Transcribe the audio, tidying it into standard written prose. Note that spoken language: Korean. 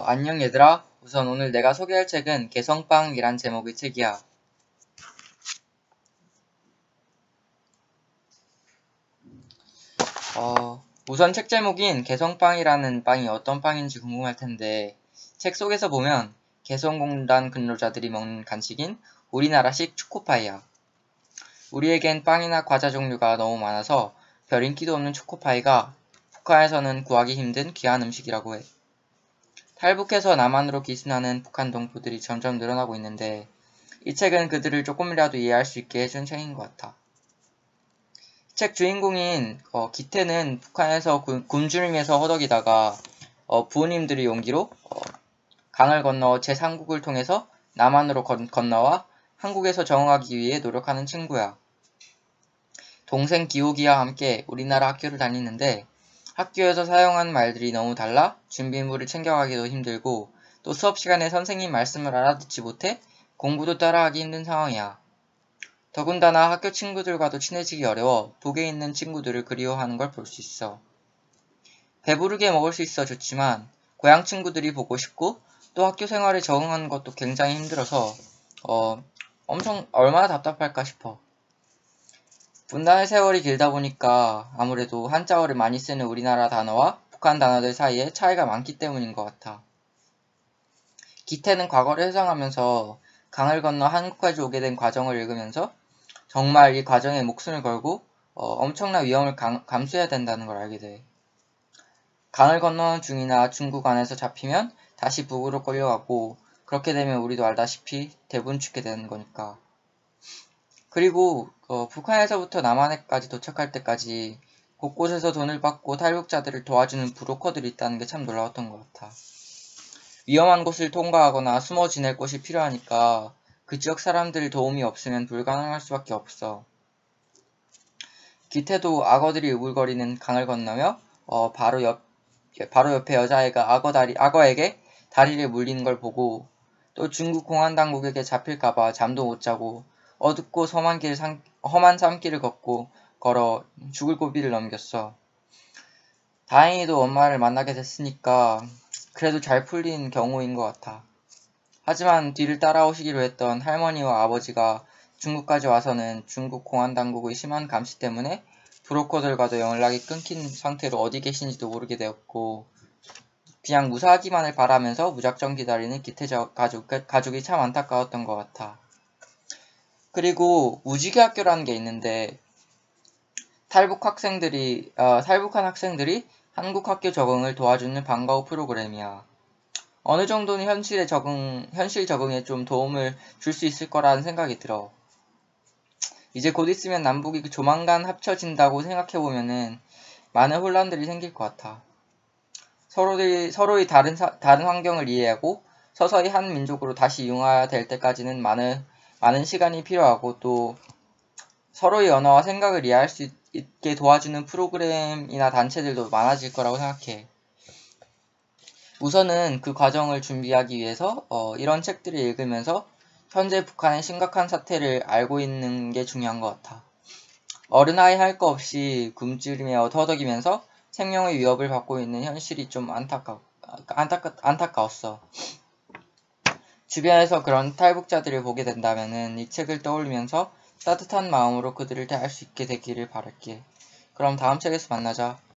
안녕 얘들아. 우선 오늘 내가 소개할 책은 개성빵이란 제목의 책이야. 우선 책 제목인 개성빵이라는 빵이 어떤 빵인지 궁금할 텐데, 책 속에서 보면 개성공단 근로자들이 먹는 간식인 우리나라식 초코파이야. 우리에겐 빵이나 과자 종류가 너무 많아서 별 인기도 없는 초코파이가 북한에서는 구하기 힘든 귀한 음식이라고 해. 탈북해서 남한으로 기순하는 북한 동포들이 점점 늘어나고 있는데 이 책은 그들을 조금이라도 이해할 수 있게 해준 책인 것 같아. 책 주인공인 기태는 북한에서 굶주림에서 허덕이다가 부모님들의 용기로 강을 건너 제3국을 통해서 남한으로 건너와 한국에서 적응하기 위해 노력하는 친구야. 동생 기옥이와 함께 우리나라 학교를 다니는데 학교에서 사용한 말들이 너무 달라 준비물을 챙겨가기도 힘들고 또 수업 시간에 선생님 말씀을 알아듣지 못해 공부도 따라하기 힘든 상황이야. 더군다나 학교 친구들과도 친해지기 어려워 독에 있는 친구들을 그리워하는 걸 볼 수 있어. 배부르게 먹을 수 있어 좋지만 고향 친구들이 보고 싶고 또 학교 생활에 적응하는 것도 굉장히 힘들어서 엄청 얼마나 답답할까 싶어. 분단의 세월이 길다 보니까 아무래도 한자어를 많이 쓰는 우리나라 단어와 북한 단어들 사이에 차이가 많기 때문인 것 같아. 기태는 과거를 회상하면서 강을 건너 한국까지 오게 된 과정을 읽으면서 정말 이 과정에 목숨을 걸고 엄청난 위험을 감수해야 된다는 걸 알게 돼. 강을 건너는 중이나 중국 안에서 잡히면 다시 북으로 끌려가고 그렇게 되면 우리도 알다시피 대부분 죽게 되는 거니까. 그리고 북한에서부터 남한에까지 도착할 때까지 곳곳에서 돈을 받고 탈북자들을 도와주는 브로커들이 있다는 게 참 놀라웠던 것 같아. 위험한 곳을 통과하거나 숨어 지낼 곳이 필요하니까 그 지역 사람들 도움이 없으면 불가능할 수밖에 없어. 기태도 악어들이 우글거리는 강을 건너며 바로 옆에 여자애가 악어에게 다리를 물리는 걸 보고 또 중국 공안 당국에게 잡힐까봐 잠도 못 자고 어둡고 험한 산길을 걸어 죽을 고비를 넘겼어. 다행히도 엄마를 만나게 됐으니까 그래도 잘 풀린 경우인 것 같아. 하지만 뒤를 따라오시기로 했던 할머니와 아버지가 중국까지 와서는 중국 공안당국의 심한 감시 때문에 브로커들과도 연락이 끊긴 상태로 어디 계신지도 모르게 되었고 그냥 무사하기만을 바라면서 무작정 기다리는 기태 가족이 참 안타까웠던 것 같아. 그리고 무지개 학교라는 게 있는데 탈북한 학생들이 한국 학교 적응을 도와주는 방과후 프로그램이야. 어느 정도는 현실 적응에 좀 도움을 줄 수 있을 거라는 생각이 들어. 이제 곧 있으면 남북이 조만간 합쳐진다고 생각해보면은 많은 혼란들이 생길 것 같아. 서로의 다른 환경을 이해하고 서서히 한 민족으로 다시 융화될 때까지는 많은 시간이 필요하고 또 서로의 언어와 생각을 이해할 수 있게 도와주는 프로그램이나 단체들도 많아질 거라고 생각해. 우선은 그 과정을 준비하기 위해서 이런 책들을 읽으면서 현재 북한의 심각한 사태를 알고 있는 게 중요한 것 같아. 어른아이 할 거 없이 굶주림에 허덕이면서 생명의 위협을 받고 있는 현실이 좀 안타까웠어. 주변에서 그런 탈북자들을 보게 된다면은 이 책을 떠올리면서 따뜻한 마음으로 그들을 대할 수 있게 되기를 바랄게. 그럼 다음 책에서 만나자.